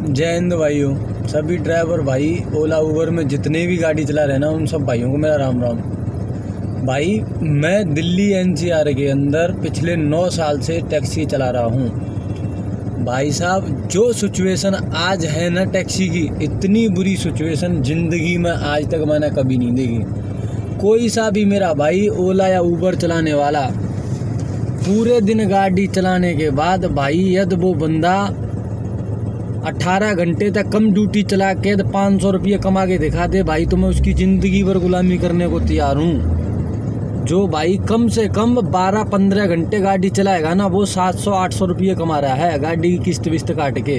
जय हिंद भाइयों। सभी ड्राइवर भाई ओला उबर में जितने भी गाड़ी चला रहे ना उन सब भाइयों को मेरा राम राम। भाई मैं दिल्ली एनसीआर के अंदर पिछले 9 साल से टैक्सी चला रहा हूँ। भाई साहब जो सिचुएशन आज है ना टैक्सी की, इतनी बुरी सिचुएशन ज़िंदगी में आज तक मैंने कभी नहीं देखी। कोई सा भी मेरा भाई ओला या उबर चलाने वाला पूरे दिन गाड़ी चलाने के बाद भाई यदि वो बंदा 18 घंटे तक कम ड्यूटी चला के 500 रुपये कमा के दिखा दे भाई, तो मैं उसकी ज़िंदगी भर गुलामी करने को तैयार हूँ। जो भाई कम से कम 12-15 घंटे गाड़ी चलाएगा ना, वो 700-800 रुपये कमा रहा है गाड़ी की किस्त विस्त काट के।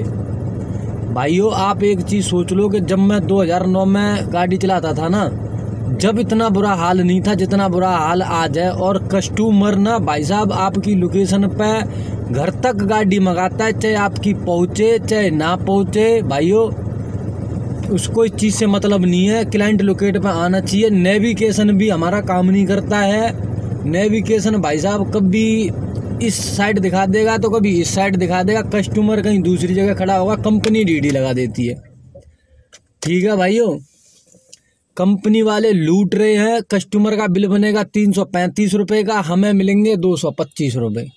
भाइयों आप एक चीज़ सोच लो कि जब मैं 2009 में गाड़ी चलाता था ना, जब इतना बुरा हाल नहीं था जितना बुरा हाल आज है। और कस्टमर ना भाई साहब आपकी लोकेशन पे घर तक गाड़ी मंगाता है, चाहे आपकी पहुँचे चाहे ना पहुँचे। भाइयों उसको इस चीज़ से मतलब नहीं है, क्लाइंट लोकेट पे आना चाहिए। नेविगेशन भी हमारा काम नहीं करता है। नेविगेशन भाई साहब कभी इस साइड दिखा देगा तो कभी इस साइड दिखा देगा। कस्टमर कहीं दूसरी जगह खड़ा होगा, कंपनी डीडी लगा देती है। ठीक है भाइयों, कंपनी वाले लूट रहे हैं। कस्टमर का बिल बनेगा 335 रुपये का, हमें मिलेंगे 225 रुपये।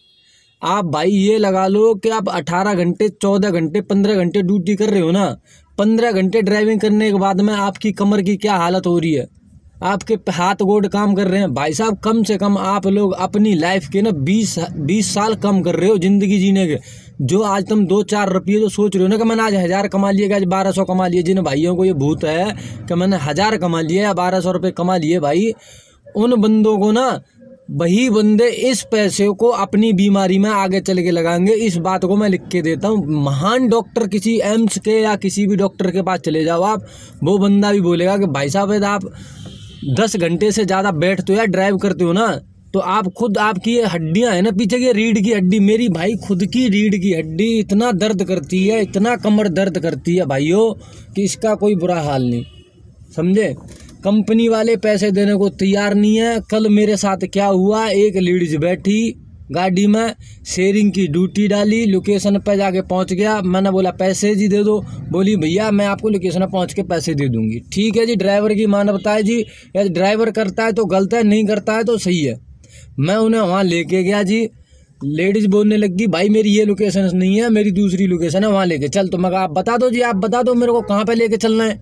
आप भाई ये लगा लो कि आप 18 घंटे 14 घंटे 15 घंटे ड्यूटी कर रहे हो ना, 15 घंटे ड्राइविंग करने के बाद में आपकी कमर की क्या हालत हो रही है, आपके हाथ गोड़ काम कर रहे हैं। भाई साहब कम से कम आप लोग अपनी लाइफ के ना 20 साल कम कर रहे हो ज़िंदगी जीने के। जो आज तुम 2-4 रुपये जो सोच रहे हो ना कि मैंने आज 1000 कमा लिए, आज 1200 कमा लिए, जिन भाइयों को ये भूत है कि मैंने 1000 कमा लिए या 1200 रुपये कमा लिए, भाई उन बंदों को ना वही बंदे इस पैसे को अपनी बीमारी में आगे चल के लगाएंगे। इस बात को मैं लिख के देता हूँ। महान डॉक्टर किसी एम्स के या किसी भी डॉक्टर के पास चले जाओ आप, वो बंदा भी बोलेगा कि भाई साहब यदि आप 10 घंटे से ज़्यादा बैठते हो या ड्राइव करते हो ना, तो आप खुद आपकी ये हड्डियाँ हैं ना पीछे की रीढ़ की हड्डी, मेरी भाई खुद की रीढ़ की हड्डी इतना दर्द करती है, इतना कमर दर्द करती है भाइयों कि इसका कोई बुरा हाल नहीं, समझे। कंपनी वाले पैसे देने को तैयार नहीं है। कल मेरे साथ क्या हुआ, एक लेडीज बैठी गाड़ी में, शेयरिंग की ड्यूटी डाली, लोकेशन पर जाके पहुंच गया। मैंने बोला पैसे जी दे दो, बोली भैया मैं आपको लोकेशन पर पहुंच के पैसे दे दूंगी। ठीक है जी, ड्राइवर की मानवता है जी, यदि ड्राइवर करता है तो गलत है, नहीं करता है तो सही है। मैं उन्हें वहाँ लेके गया जी। लेडीज़ बोलने लगी भाई मेरी ये लोकेशन नहीं है, मेरी दूसरी लोकेशन है, वहाँ लेके चल। तो मैं कहा आप बता दो जी, आप बता दो मेरे को कहाँ पे लेके चलना है।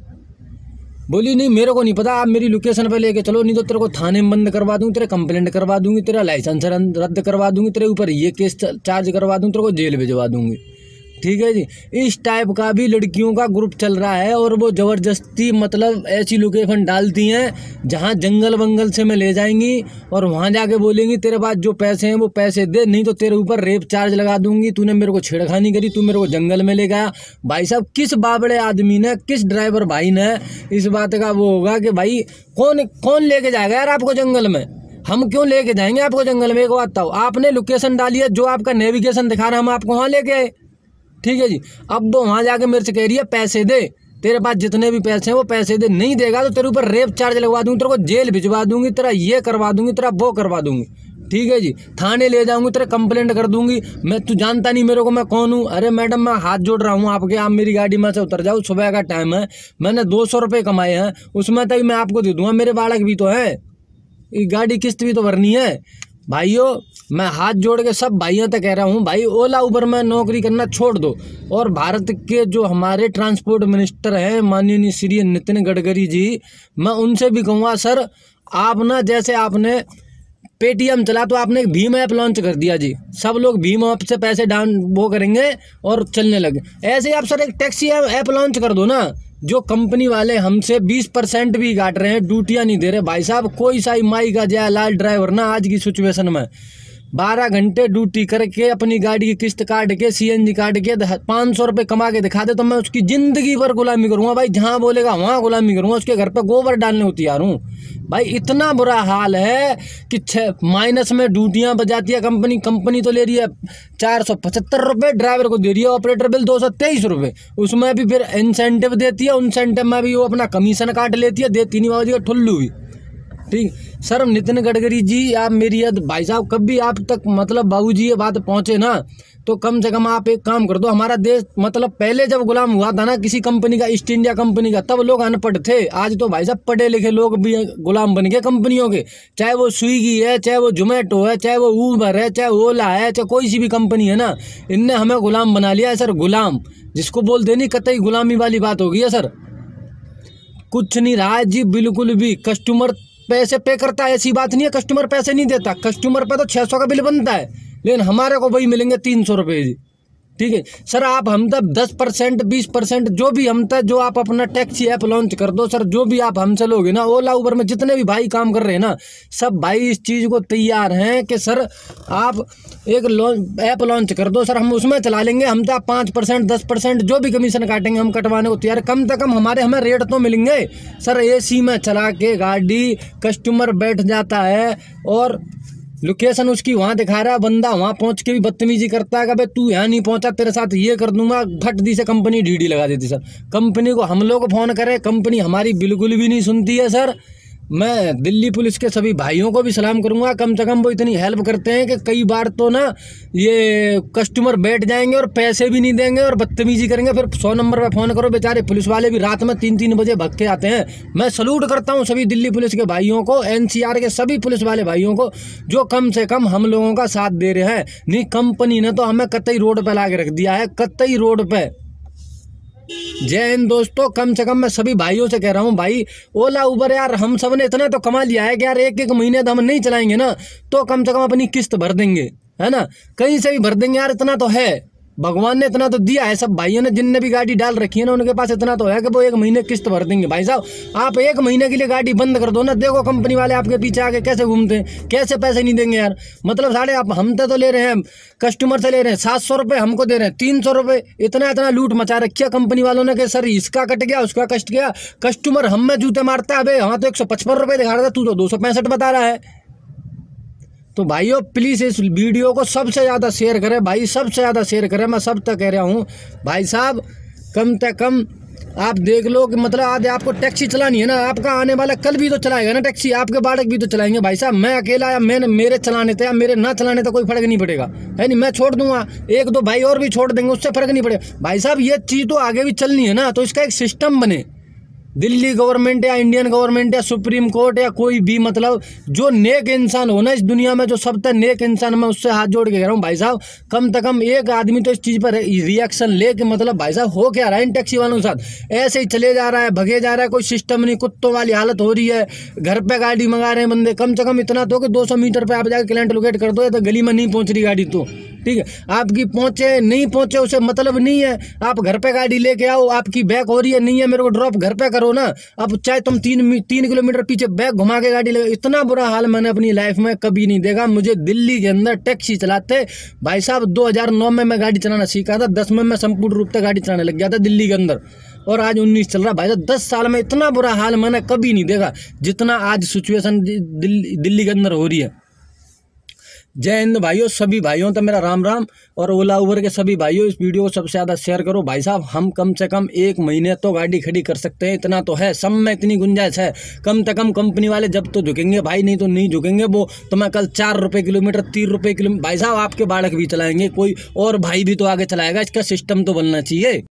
बोली नहीं मेरे को नहीं पता, आप मेरी लोकेशन पे लेके चलो, नहीं तो तेरे को थाने में बंद करवा दूंगी, तेरे कंप्लेंट करवा दूंगी, तेरा लाइसेंस रद्द करवा दूंगी, तेरे ऊपर ये केस चार्ज करवा दूंगी, तेरे को जेल भिजवा दूंगी। ठीक है जी, इस टाइप का भी लड़कियों का ग्रुप चल रहा है। और वो ज़बरदस्ती मतलब ऐसी लोकेशन डालती हैं जहां जंगल वंगल से मैं ले जाएंगी और वहां जाके बोलेंगी तेरे पास जो पैसे हैं वो पैसे दे, नहीं तो तेरे ऊपर रेप चार्ज लगा दूंगी, तूने मेरे को छेड़खानी करी, तू मेरे को जंगल में ले गया। भाई साहब किस बाबड़े आदमी ने, किस ड्राइवर भाई ने इस बात का वो होगा कि भाई कौन लेके जाएगा यार आपको जंगल में, हम क्यों लेके जाएंगे आपको जंगल में। एक बात बताओ, आपने लोकेशन डाली है, जो आपका नेविगेशन दिखा रहा है हम आपको वहाँ लेके आए। ठीक है जी, अब वो वहाँ जाके मेरे से कह रही है पैसे दे, तेरे पास जितने भी पैसे हैं वो पैसे दे, नहीं देगा तो तेरे ऊपर रेप चार्ज लगवा दूंगी, तेरे को जेल भिजवा दूंगी, तेरा ये करवा दूंगी, तेरा वो करवा दूंगी। ठीक है जी, थाने ले जाऊंगी, तेरे कंप्लेंट कर दूंगी। मैं तू जानता नहीं मेरे को मैं कौन हूँ। अरे मैडम मैं हाथ जोड़ रहा हूँ आपके, आप मेरी गाड़ी में से उतर जाओ, सुबह का टाइम है, मैंने 200 रुपये कमाए हैं, उसमें तभी मैं आपको दे दूंगा, मेरे बालक भी तो है, गाड़ी किस्त भी तो भरनी है। भाइयों मैं हाथ जोड़ के सब भाइयों तक कह रहा हूँ, भाई ओला उबर में नौकरी करना छोड़ दो। और भारत के जो हमारे ट्रांसपोर्ट मिनिस्टर हैं माननीय श्री नितिन गडकरी जी, मैं उनसे भी कहूँगा सर आप ना, जैसे आपने पेटीएम चला तो आपने एक भीम ऐप लॉन्च कर दिया जी, सब लोग भीम ऐप से पैसे डाउन वो करेंगे और चलने लगे। ऐसे ही आप सर एक टैक्सी ऐप लॉन्च कर दो ना। जो कंपनी वाले हमसे 20% भी काट रहे हैं, ड्यूटियाँ नहीं दे रहे, भाई साहब कोई सा माई का जय लाल ड्राइवर ना आज की सिचुएशन में 12 घंटे ड्यूटी करके अपनी गाड़ी की किस्त काट के सीएनजी काट के 500 रुपये कमा के दिखा दे तो मैं उसकी ज़िंदगी भर गुलामी करूँगा भाई, जहाँ बोलेगा वहाँ गुलामी करूँगा, उसके घर पे गोबर डालने को तैयार हूँ। भाई इतना बुरा हाल है कि माइनस में ड्यूटियाँ बजाती है कंपनी तो ले रही है 475 रुपये, ड्राइवर को दे रही है ऑपरेटर बिल 223 रुपये, उसमें भी फिर इंसेंटिव देती है, इंसेंटिव में भी वो अपना कमीशन काट लेती है, देती नहीं बाबू जी का ठुल्लू भी। ठीक। सर नितिन गडकरी जी, आप मेरी भाई साहब कभी आप तक मतलब बाबूजी ये बात पहुंचे ना, तो कम से कम आप एक काम कर दो। हमारा देश मतलब पहले जब गुलाम हुआ था ना किसी कंपनी का, ईस्ट इंडिया कंपनी का, तब लोग अनपढ़ थे। आज तो भाई साहब पढ़े लिखे लोग भी गुलाम बन गए कंपनियों के। चाहे वो स्विगी है, चाहे वो जोमेटो है, चाहे वो ऊबर है, चाहे ओला है, चाहे कोई सी भी कंपनी है ना, इनने हमें गुलाम बना लिया है सर। गुलाम जिसको बोलते नहीं, कतई गुलामी वाली बात हो गई है सर। कुछ नहीं रहा है जी, बिल्कुल भी। कस्टमर पैसे पे करता है, ऐसी बात नहीं है कस्टमर पैसे नहीं देता। कस्टमर पे तो 600 का बिल बनता है, लेकिन हमारे को वही मिलेंगे 300 रुपये जी। ठीक है सर, आप हम तक 10% 20% जो भी हम तक, जो आप अपना टैक्सी ऐप लॉन्च कर दो सर। जो भी आप हमसे लोगे ना, ओला उबर में जितने भी भाई काम कर रहे हैं ना, सब भाई इस चीज़ को तैयार हैं कि सर आप एक ऐप लॉन्च कर दो सर, हम उसमें चला लेंगे। हम तो 5% 10% जो भी कमीशन काटेंगे हम कटवाने को तैयार। कम से कम हमें रेट तो मिलेंगे सर। AC में चला के गाड़ी कस्टमर बैठ जाता है और लोकेशन उसकी वहाँ दिखा रहा है, बंदा वहाँ पहुँच के भी बदतमीजी करता है कि भाई तू यहाँ नहीं पहुँचा, तेरे साथ ये कर दूंगा। फट दी से कंपनी ढीडी लगा देती सर। कंपनी को हम लोग फ़ोन करें, कंपनी हमारी बिल्कुल भी नहीं सुनती है सर। मैं दिल्ली पुलिस के सभी भाइयों को भी सलाम करूंगा, कम से कम वो इतनी हेल्प करते हैं कि कई बार तो ना ये कस्टमर बैठ जाएंगे और पैसे भी नहीं देंगे और बदतमीजी करेंगे। फिर 100 नंबर पे फ़ोन करो, बेचारे पुलिस वाले भी रात में 3-3 बजे भग के आते हैं। मैं सलूट करता हूं सभी दिल्ली पुलिस के भाइयों को, NCR के सभी पुलिस वाले भाइयों को, जो कम से कम हम लोगों का साथ दे रहे हैं। नहीं, कंपनी ने तो हमें कतई रोड पे ला के रख दिया है, कतई रोड पे। जय हिंद दोस्तों। कम से कम मैं सभी भाइयों से कह रहा हूँ, भाई ओला उबर यार हम सब ने इतना तो कमा लिया है कि यार एक महीने तो हम नहीं चलाएंगे ना, तो कम से कम अपनी किस्त भर देंगे, है ना, कहीं से भी भर देंगे यार। इतना तो है, भगवान ने इतना तो दिया है। सब भाइयों ने जिनने भी गाड़ी डाल रखी है ना, उनके पास इतना तो है कि वो 1 महीने किस्त भर देंगे। भाई साहब आप 1 महीने के लिए गाड़ी बंद कर दो ना, देखो कंपनी वाले आपके पीछे आके कैसे घूमते हैं, कैसे पैसे नहीं देंगे यार। मतलब साढ़े आप हम तो ले रहे हैं, कस्टमर से ले रहे हैं 700 रुपये, हमको दे रहे हैं 300 रुपये। इतना लूट मचा रखी है कंपनी वालों ने कि सर इसका कट गया, उसका कट गया। कस्टमर हम में जूते मारता है, भाई हाँ तो 155 रुपये दिखा रहा था, तू तो 265 बता रहा है। तो भाइयों प्लीज़ इस वीडियो को सबसे ज़्यादा शेयर करें भाई, सबसे ज़्यादा शेयर करें। मैं सब तक कह रहा हूँ भाई साहब, कम से कम आप देख लो कि मतलब आज आपको टैक्सी चलानी है ना, आपका आने वाला कल भी तो चलाएगा ना टैक्सी, आपके बालक भी तो चलाएंगे। भाई साहब मैं अकेला या मेरे चलाने थे या मेरे ना चलाने तो कोई फर्क नहीं पड़ेगा, है नहीं। मैं छोड़ दूंगा, 1-2 भाई और भी छोड़ देंगे, उससे फर्क नहीं पड़ेगा। भाई साहब ये चीज़ तो आगे भी चलनी है ना, तो इसका एक सिस्टम बने। दिल्ली गवर्नमेंट या इंडियन गवर्नमेंट या सुप्रीम कोर्ट या कोई भी, मतलब जो नेक इंसान हो ना इस दुनिया में, जो सब तक नेक इंसान, मैं उससे हाथ जोड़ के कह रहा हूँ भाई साहब, कम से कम एक आदमी तो इस चीज़ पर रिएक्शन ले कि मतलब भाई साहब हो क्या रहा है इन टैक्सी वालों के साथ। ऐसे ही चले जा रहा है, भगे जा रहा है, कोई सिस्टम नहीं, कुत्तों वाली हालत हो रही है। घर पे गाड़ी मंगा रहे हैं बंदे, कम से कम इतना तो कि 200 मीटर पर आप जाकर क्लाइंट लोकेट कर दो, या तो गली में नहीं पहुँच रही गाड़ी तो ठीक है, आपकी पहुँचे नहीं पहुँचे उसे मतलब नहीं है। आप घर पे गाड़ी लेके आओ, आपकी बैक हो रही है नहीं है, मेरे को ड्रॉप घर पे करो ना। अब चाहे तुम 3 किलोमीटर पीछे बैक घुमा के गाड़ी लगे। इतना बुरा हाल मैंने अपनी लाइफ में कभी नहीं देखा। मुझे दिल्ली के अंदर टैक्सी चलाते भाई साहब 2009 में मैं गाड़ी चलाना सीखा था, 10 में मैं संपूर्ण रूप से गाड़ी चलाने लग गया था दिल्ली के अंदर, और आज 19 चल रहा। भाई साहब 10 साल में इतना बुरा हाल मैंने कभी नहीं देखा जितना आज सिचुएशन दिल्ली के अंदर हो रही है। जय हिंद भाइयों, सभी भाइयों तो मेरा राम राम। और ओला उबर के सभी भाइयों इस वीडियो को सबसे ज़्यादा शेयर करो। भाई साहब हम कम से कम 1 महीने तो गाड़ी खड़ी कर सकते हैं, इतना तो है, सब में इतनी गुंजाइश है। कम से कम कंपनी वाले जब तो झुकेंगे भाई, नहीं तो नहीं झुकेंगे। वो तो मैं कल 4 रुपये किलोमीटर 3 रुपये किलोमीटर, भाई साहब आपके बालक भी चलाएंगे, कोई और भाई भी तो आगे चलाएगा। इसका सिस्टम तो बनना चाहिए।